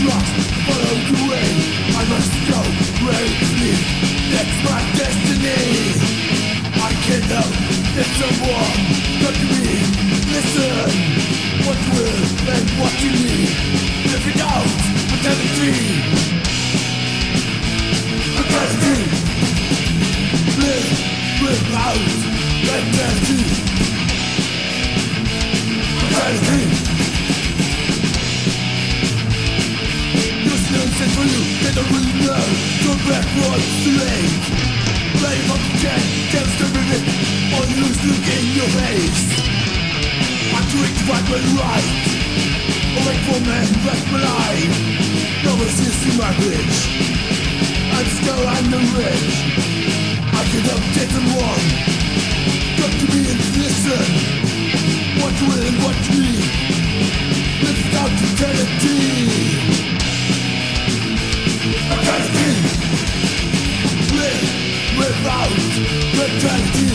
trust, follow the way. I must go where it leads. That's my destiny. I can't help if someone come to me. Listen, what you will and what you need. Live it out, eternity. Eternity. Live without eternity. Eternity. Set for you, they don't really know. Go back once too late. Blame up again, can't stop it. All you lose, look in your face. I drink right when right. Awake for man, rest my life. No one sees in my bridge. I'm still on the ridge. I can help take them wrong. Come to me and listen. What you will and what you need. Live without eternity. Eternity. Live without eternity.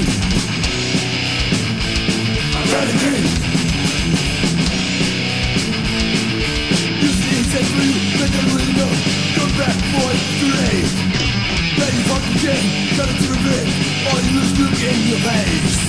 Eternity. You see it's set for you, they don't really know. Come back for it's too late. Then you fuck again, gotta do it. All you lose, look in your face.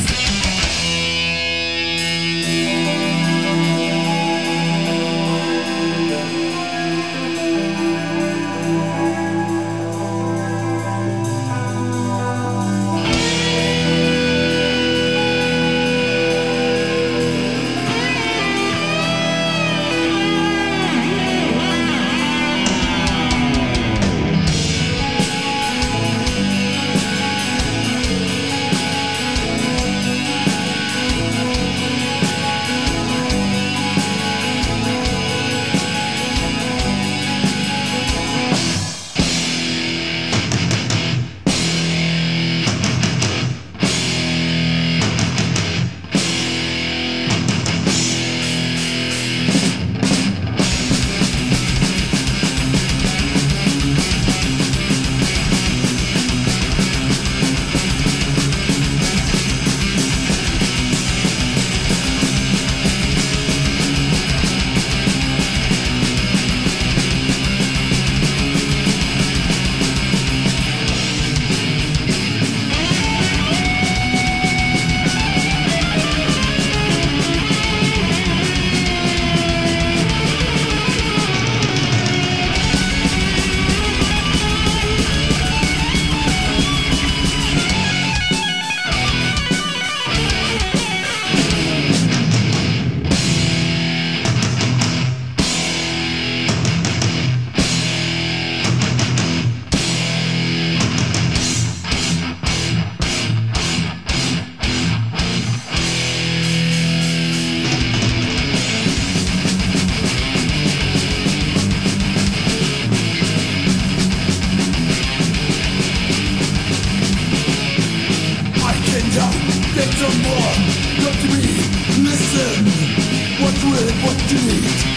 Get some more, come to me, listen. What you will, what you need.